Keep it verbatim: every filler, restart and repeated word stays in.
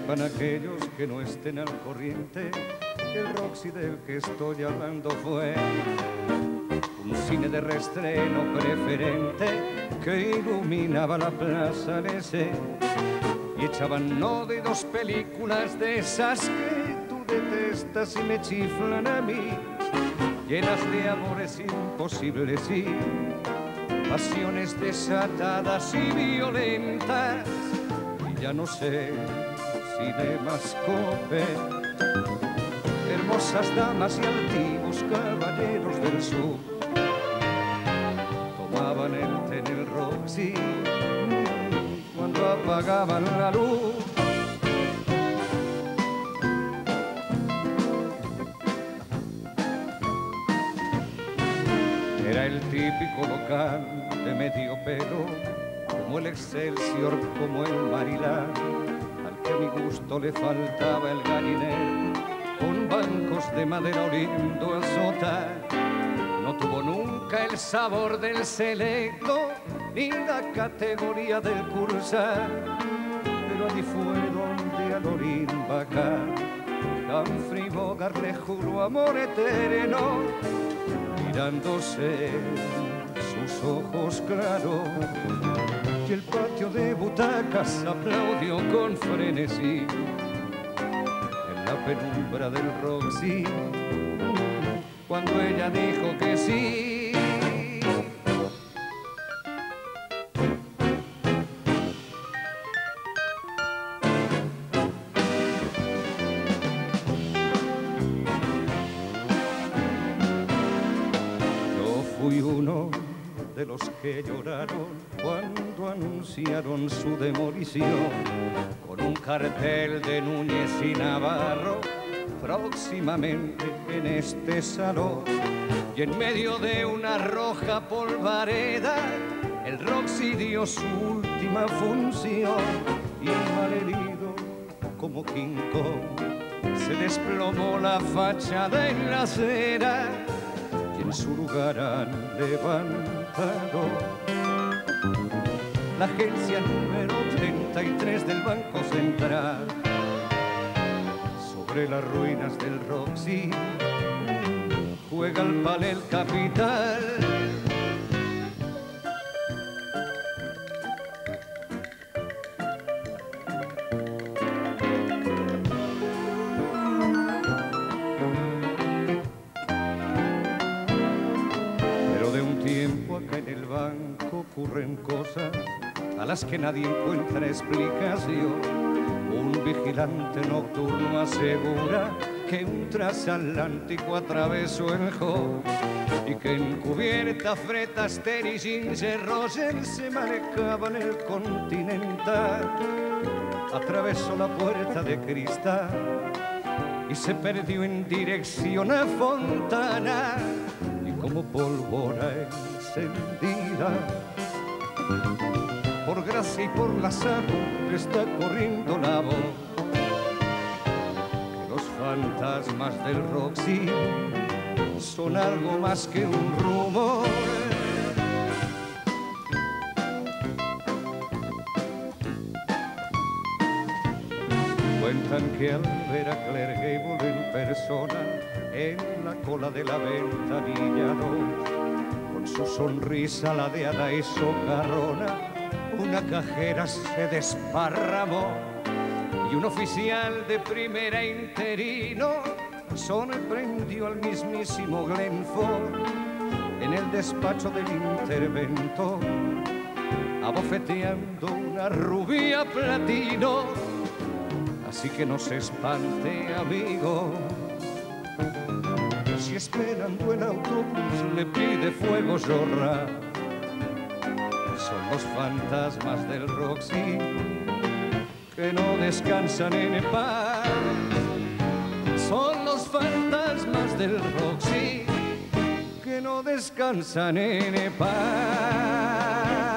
sepan aquellos que no estén al corriente que el Roxy del que estoy hablando fue un cine de reestreno preferente que iluminaba la plaza de ese y echaban no de dos películas de esas que tú detestas y me chiflan a mí, llenas de amores imposibles y pasiones desatadas y violentas. Y ya no sé si Cinemascope, hermosas damas y altivos caballeros del sur tomaban el té en el Roxy cuando apagaban la luz. Era el típico local de medio pelo, como el Excelsior, como el Marilán, al que a mi gusto le faltaba el gallinero, con bancos de madera oliendo a sota. No tuvo nunca el sabor del selecto, ni la categoría del cursar, pero allí fue donde a Lorín Bacá, Humphrey Bogart le juró amor eterno, mirándose sus ojos claros, y el patio de butacas aplaudió con frenesí en la penumbra del Roxy cuando ella dijo que sí. Fui uno de los que lloraron cuando anunciaron su demolición, con un cartel de Núñez y Navarro próximamente en este salón, y en medio de una roja polvareda el Roxy dio su última función, y malherido como King Kong se desplomó la fachada en la acera, en su lugar han levantado la agencia número treinta y tres del Banco Central. Sobre las ruinas del Roxy juega el palé el capital. En el banco ocurren cosas a las que nadie encuentra explicación. Un vigilante nocturno asegura que un transatlántico atravesó el Hall y que en cubierta Fred Astaire y Ginger Rogers se manejaban el Continental. Atravesó la puerta de cristal y se perdió en dirección a Fontana, y como pólvora encendida, por gracia y por la salud está corriendo la voz que los fantasmas del Roxy son algo más que un rumor. Cuentan que al ver a Claire Gable en persona en la cola de la ventanilla dos, con su sonrisa ladeada y socarrona, una cajera se desparramó y un oficial de primera interino sorprendió al mismísimo Glenn Ford en el despacho del interventor, abofeteando una rubia platino. Así que no se espante, amigo, si esperando el autobús le pide fuego zorra. Son los fantasmas del Roxy que no descansan en paz. Son los fantasmas del Roxy que no descansan en paz.